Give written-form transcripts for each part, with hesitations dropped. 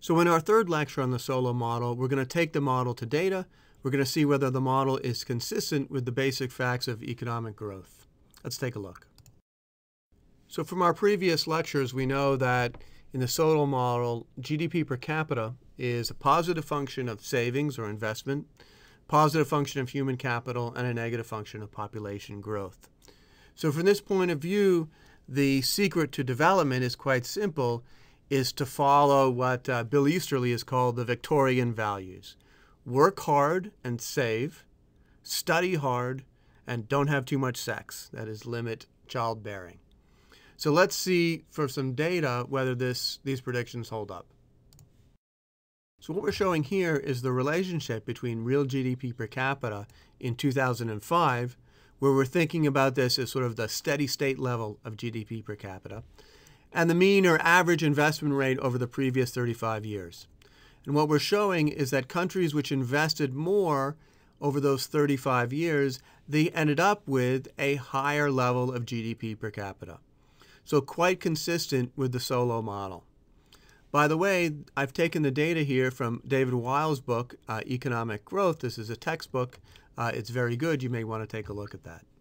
So in our third lecture on the Solow model, we're going to take the model to data. We're going to see whether the model is consistent with the basic facts of economic growth. Let's take a look. So from our previous lectures, we know that in the Solow model, GDP per capita is a positive function of savings or investment, positive function of human capital, and a negative function of population growth. So from this point of view, the secret to development is quite simple, is to follow what Bill Easterly has called the Victorian values. Work hard and save, study hard, and don't have too much sex. That is, limit childbearing. So let's see for some data whether these predictions hold up. So what we're showing here is the relationship between real GDP per capita in 2005, where we're thinking about this as sort of the steady state level of GDP per capita, and the mean or average investment rate over the previous 35 years. And what we're showing is that countries which invested more over those 35 years, they ended up with a higher level of GDP per capita. So quite consistent with the Solow model. By the way, I've taken the data here from David Weil's book, Economic Growth. This is a textbook. It's very good. You may want to take a look at that.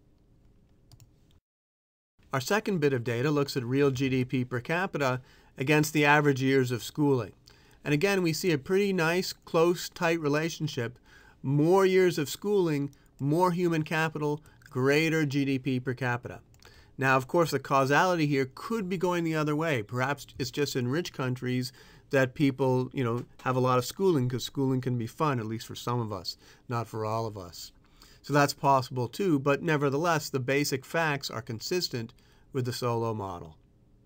Our second bit of data looks at real GDP per capita against the average years of schooling. And again, we see a pretty nice, close, tight relationship. More years of schooling, more human capital, greater GDP per capita. Now, of course, the causality here could be going the other way. Perhaps it's just in rich countries that people, have a lot of schooling because schooling can be fun, at least for some of us, not for all of us. So that's possible too, but nevertheless, the basic facts are consistent with the Solow model.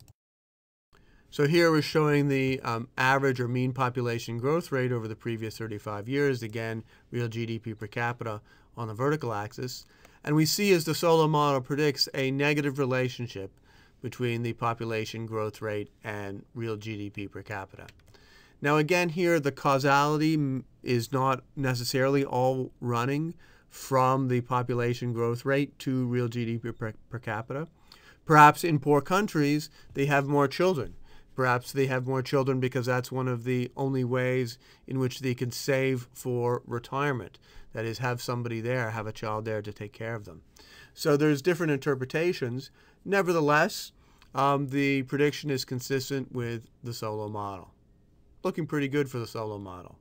So here we're showing the average or mean population growth rate over the previous 35 years. Again, real GDP per capita on the vertical axis. And we see, as the Solow model predicts, a negative relationship between the population growth rate and real GDP per capita. Now again here, the causality is not necessarily all running from the population growth rate to real GDP per capita. Perhaps in poor countries, they have more children. Perhaps they have more children because that's one of the only ways in which they can save for retirement. That is, have somebody there, have a child there to take care of them. So there's different interpretations. Nevertheless, the prediction is consistent with the Solow model. Looking pretty good for the Solow model.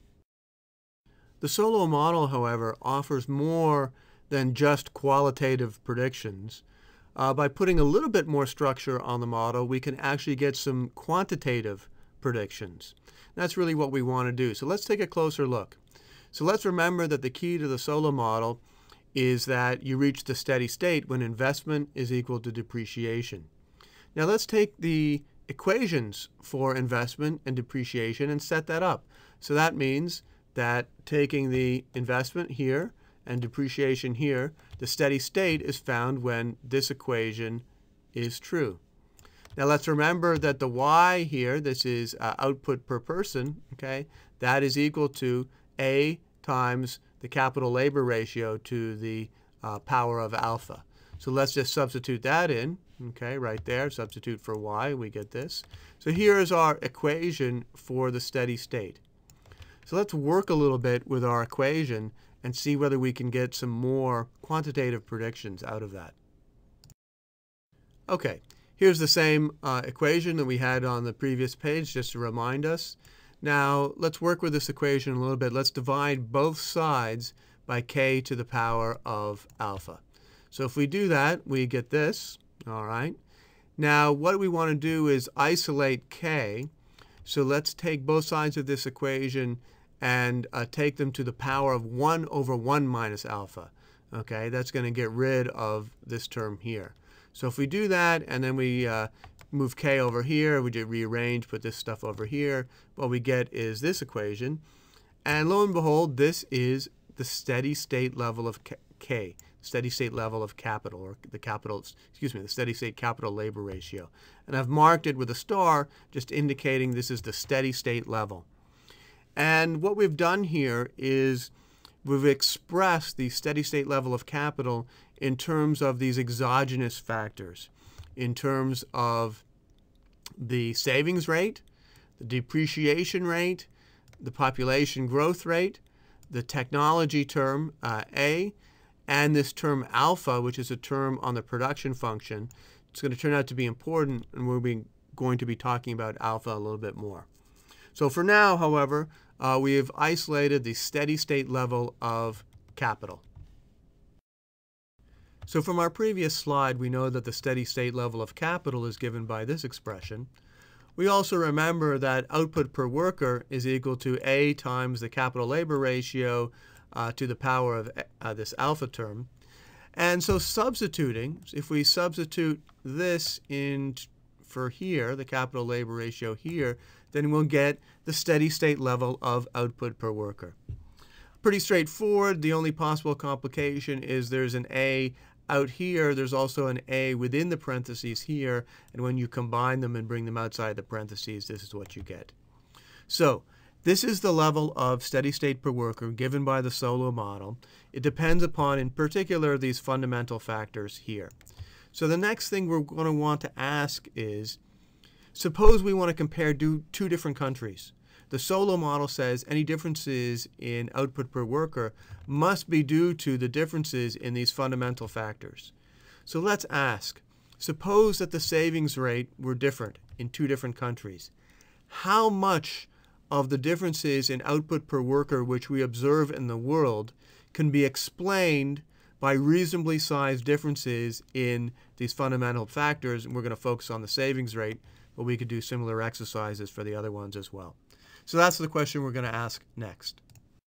The Solow model, however, offers more than just qualitative predictions. By putting a little bit more structure on the model, we can actually get some quantitative predictions. That's really what we want to do. So let's take a closer look. So let's remember that the key to the Solow model is that you reach the steady state when investment is equal to depreciation. Now let's take the equations for investment and depreciation and set that up. So that means that taking the investment here and depreciation here, the steady state is found when this equation is true. Now let's remember that the y here, this is output per person, okay, that is equal to A times the capital labor ratio to the power of alpha. So let's just substitute that in, okay, right there, substitute for y, we get this. So here is our equation for the steady state. So let's work a little bit with our equation and see whether we can get some more quantitative predictions out of that. Okay, here's the same equation that we had on the previous page, just to remind us. Now, let's work with this equation a little bit. Let's divide both sides by k to the power of alpha. So if we do that, we get this, all right? Now, what we want to do is isolate k. So let's take both sides of this equation and take them to the power of 1 over 1 minus alpha. Okay, that's going to get rid of this term here. So if we do that and then we move k over here, we just rearrange, put this stuff over here, what we get is this equation. And lo and behold, this is the steady state level of k, steady state level of capital, or the steady state capital labor ratio. And I've marked it with a star, just indicating this is the steady state level. And what we've done here is we've expressed the steady state level of capital in terms of these exogenous factors, in terms of the savings rate, the depreciation rate, the population growth rate, the technology term A, and this term alpha, which is a term on the production function. It's going to turn out to be important, and we're going to be talking about alpha a little bit more. So for now, however, we have isolated the steady state level of capital. So from our previous slide, we know that the steady state level of capital is given by this expression. We also remember that output per worker is equal to A times the capital labor ratio to the power of this alpha term. And so substituting, if we substitute this in for here, the capital labor ratio here, then we'll get the steady state level of output per worker. Pretty straightforward. The only possible complication is there's an A out here. There's also an A within the parentheses here, and when you combine them and bring them outside the parentheses, this is what you get. So this is the level of steady state per worker given by the Solow model. It depends upon, in particular, these fundamental factors here. So the next thing we're going to want to ask is, suppose we want to compare two different countries. The Solow model says any differences in output per worker must be due to the differences in these fundamental factors. So let's ask, suppose that the savings rate were different in two different countries. How much of the differences in output per worker which we observe in the world can be explained by reasonably sized differences in these fundamental factors? And we're going to focus on the savings rate, but we could do similar exercises for the other ones as well. So that's the question we're going to ask next.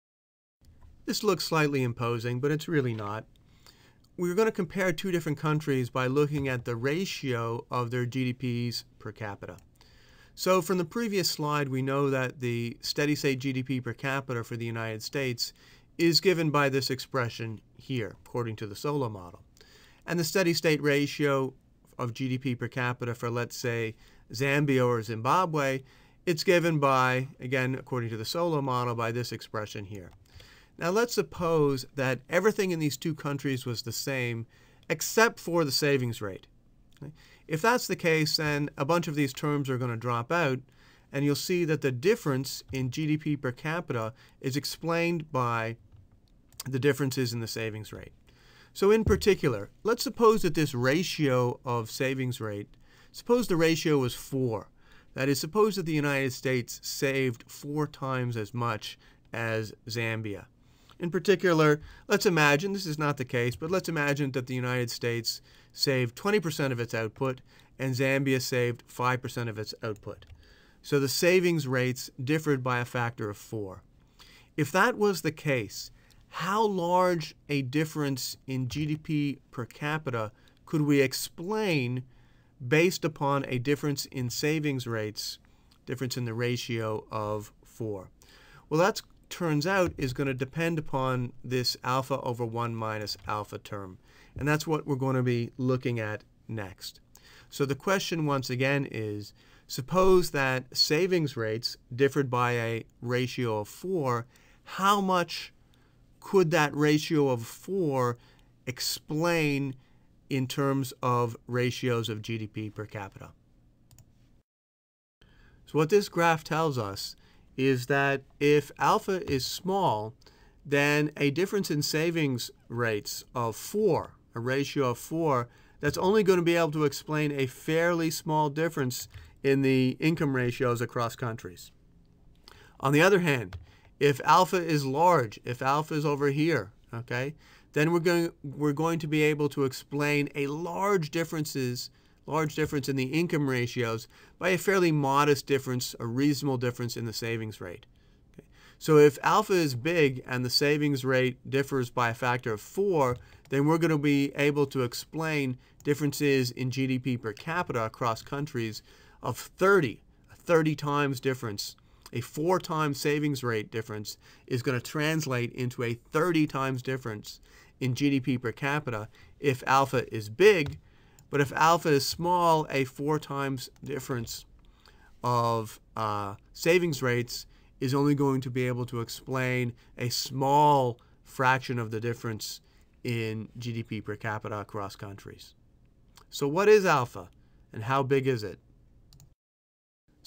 This looks slightly imposing, but it's really not. We're going to compare two different countries by looking at the ratio of their GDPs per capita. So from the previous slide, we know that the steady state GDP per capita for the United States is given by this expression here, according to the Solow model. And the steady state ratio of GDP per capita for, let's say, Zambia or Zimbabwe, it's given by, again, according to the Solow model, by this expression here. Now let's suppose that everything in these two countries was the same except for the savings rate. Okay? If that's the case, then a bunch of these terms are going to drop out, and you'll see that the difference in GDP per capita is explained by the differences in the savings rate. So in particular, let's suppose that this ratio of savings rate, suppose the ratio was 4. That is, suppose that the United States saved 4 times as much as Zambia. In particular, let's imagine, this is not the case, but let's imagine that the United States saved 20% of its output and Zambia saved 5% of its output. So the savings rates differed by a factor of 4. If that was the case, how large a difference in GDP per capita could we explain based upon a difference in savings rates, difference in the ratio of 4? Well, that turns out is going to depend upon this alpha over 1 minus alpha term. And that's what we're going to be looking at next. So the question once again is, suppose that savings rates differed by a ratio of 4, how much could that ratio of 4 explain in terms of ratios of GDP per capita? So what this graph tells us is that if alpha is small, then a difference in savings rates of 4, a ratio of 4, that's only going to be able to explain a fairly small difference in the income ratios across countries. On the other hand, if alpha is large, if alpha is over here, okay, then we're going to be able to explain a large difference in the income ratios by a fairly modest difference, a reasonable difference in the savings rate. Okay. So if alpha is big and the savings rate differs by a factor of 4, then we're going to be able to explain differences in GDP per capita across countries of 30, a 30 times difference. A 4 times savings rate difference is going to translate into a 30 times difference in GDP per capita if alpha is big, but if alpha is small, a 4 times difference of savings rates is only going to be able to explain a small fraction of the difference in GDP per capita across countries. So what is alpha and how big is it?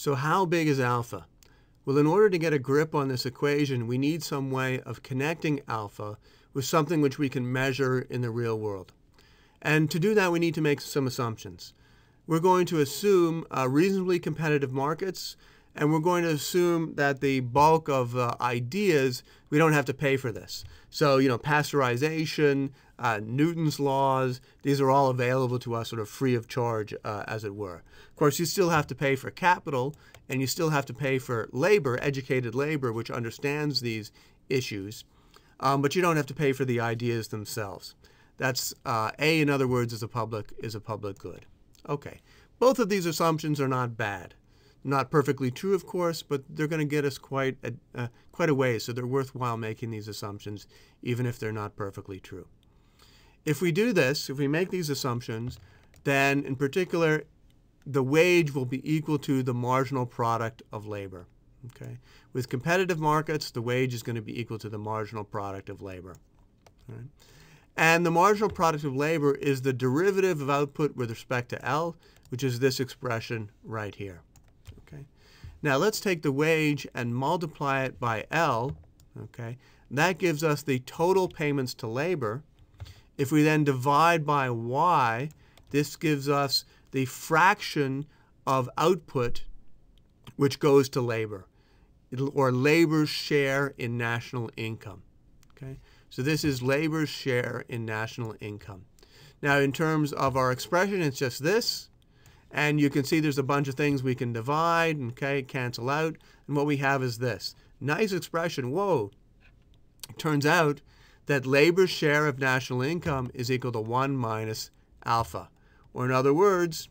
So how big is alpha? Well, in order to get a grip on this equation, we need some way of connecting alpha with something which we can measure in the real world. And to do that, we need to make some assumptions. We're going to assume reasonably competitive markets, and we're going to assume that the bulk of ideas, we don't have to pay for this. So, pasteurization, Newton's laws, these are all available to us sort of free of charge, as it were. Of course, you still have to pay for capital, and you still have to pay for labor, educated labor, which understands these issues, but you don't have to pay for the ideas themselves. That's A, in other words, is a public good. Okay, both of these assumptions are not bad. Not perfectly true, of course, but they're going to get us quite a ways, so they're worthwhile making these assumptions, even if they're not perfectly true. If we do this, if we make these assumptions, then in particular, the wage will be equal to the marginal product of labor. Okay? With competitive markets, the wage is going to be equal to the marginal product of labor. All right? And the marginal product of labor is the derivative of output with respect to L, which is this expression right here. Okay? Now let's take the wage and multiply it by L. Okay? That gives us the total payments to labor. If we then divide by Y, this gives us the fraction of output which goes to labor, or labor's share in national income. Okay? So this is labor's share in national income. Now, in terms of our expression, it's just this. And you can see there's a bunch of things we can divide, okay, cancel out. And what we have is this. Nice expression. Whoa. It turns out that labor's share of national income is equal to 1 minus alpha. Or in other words,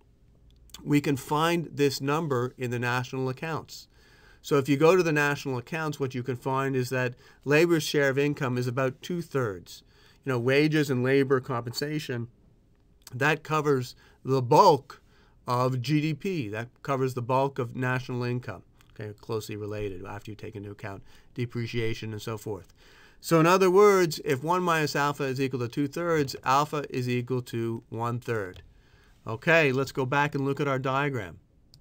we can find this number in the national accounts. So if you go to the national accounts, what you can find is that labor's share of income is about 2/3. Wages and labor compensation, that covers the bulk of GDP. That covers the bulk of national income. Okay, closely related after you take into account depreciation and so forth. So in other words, if 1 minus alpha is equal to 2/3, alpha is equal to 1/3. Okay, let's go back and look at our diagram.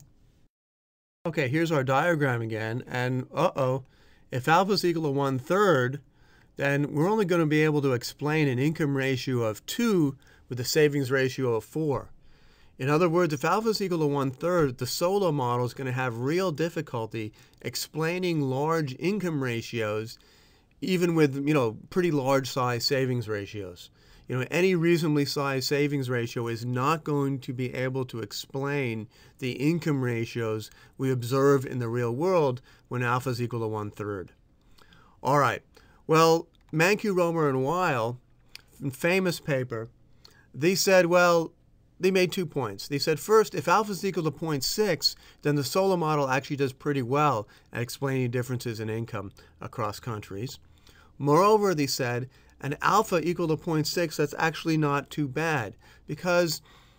Okay, here's our diagram again, and if alpha is equal to 1/3, then we're only going to be able to explain an income ratio of 2 with a savings ratio of 4. In other words, if alpha is equal to 1/3, the Solow model is going to have real difficulty explaining large income ratios, even with pretty large size savings ratios. Any reasonably sized savings ratio is not going to be able to explain the income ratios we observe in the real world when alpha is equal to 1/3. All right. Well, Mankiw, Romer, and Weil, in famous paper, they said, well, they made 2 points. They said, first, if alpha is equal to 0.6, then the Solow model actually does pretty well at explaining differences in income across countries. Moreover, they said, an alpha equal to 0.6, that's actually not too bad, because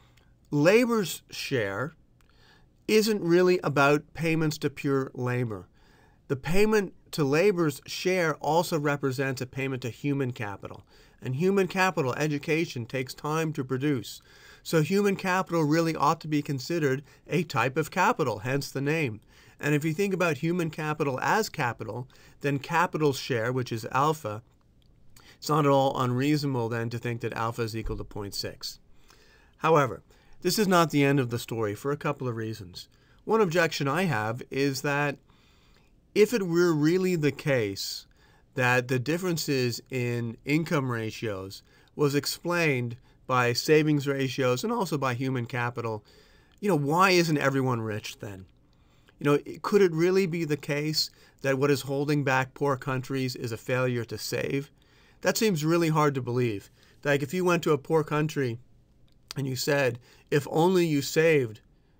labor's share isn't really about payments to pure labor. The payment to labor's share also represents a payment to human capital. And human capital, education, takes time to produce. So human capital really ought to be considered a type of capital, hence the name. And if you think about human capital as capital, then capital's share, which is alpha, it's not at all unreasonable then to think that alpha is equal to 0.6. However, this is not the end of the story for a couple of reasons. One objection I have is that if it were really the case that the differences in income ratios was explained by savings ratios and also by human capital, why isn't everyone rich then? Could it really be the case that what is holding back poor countries is a failure to save? That seems really hard to believe. Like if you went to a poor country and you said, if only you saved,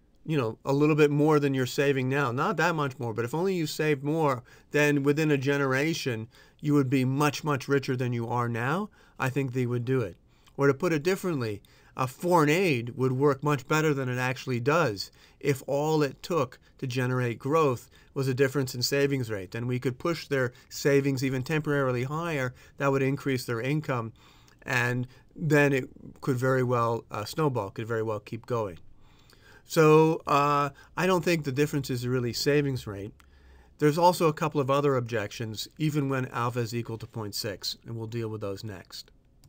a little bit more than you're saving now, not that much more, but if only you saved more, then within a generation, you would be much, much richer than you are now, I think they would do it. Or to put it differently, foreign aid would work much better than it actually does if all it took to generate growth was a difference in savings rate. Then we could push their savings even temporarily higher. That would increase their income, and then it could very well snowball, could very well keep going. So I don't think the difference is really savings rate. There's also a couple of other objections, even when alpha is equal to 0.6, and we'll deal with those next.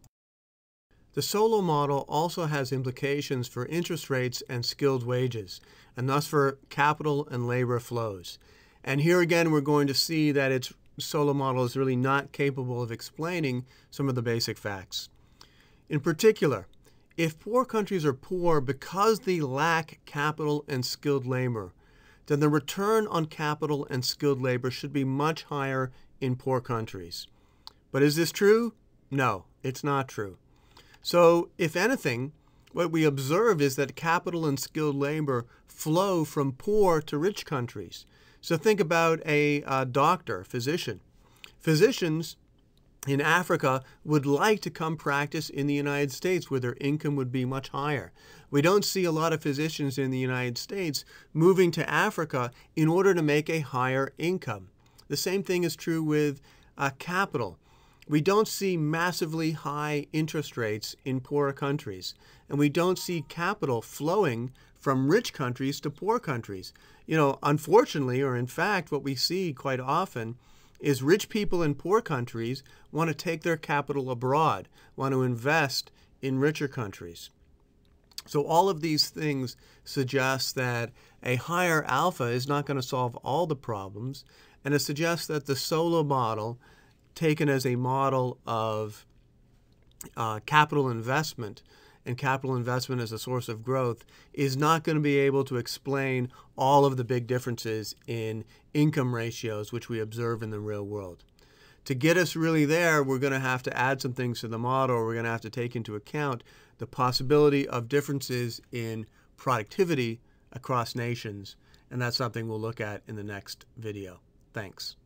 The Solow model also has implications for interest rates and skilled wages, and thus for capital and labor flows. And here again, we're going to see that its Solow model is really not capable of explaining some of the basic facts. In particular, if poor countries are poor because they lack capital and skilled labor, then the return on capital and skilled labor should be much higher in poor countries. But is this true? No, it's not true. So, if anything, what we observe is that capital and skilled labor flow from poor to rich countries. So think about a doctor, physician. Physicians in Africa would like to come practice in the United States where their income would be much higher. We don't see a lot of physicians in the United States moving to Africa in order to make a higher income. The same thing is true with capital. We don't see massively high interest rates in poorer countries, and we don't see capital flowing from rich countries to poor countries. You know, unfortunately, or in fact, what we see quite often is rich people in poor countries want to take their capital abroad, want to invest in richer countries. So all of these things suggest that a higher alpha is not going to solve all the problems, and it suggests that the Solow model, taken as a model of capital investment, and capital investment as a source of growth, is not going to be able to explain all of the big differences in income ratios which we observe in the real world. To get us really there, we're going to have to add some things to the model. We're going to have to take into account the possibility of differences in productivity across nations, and that's something we'll look at in the next video. Thanks.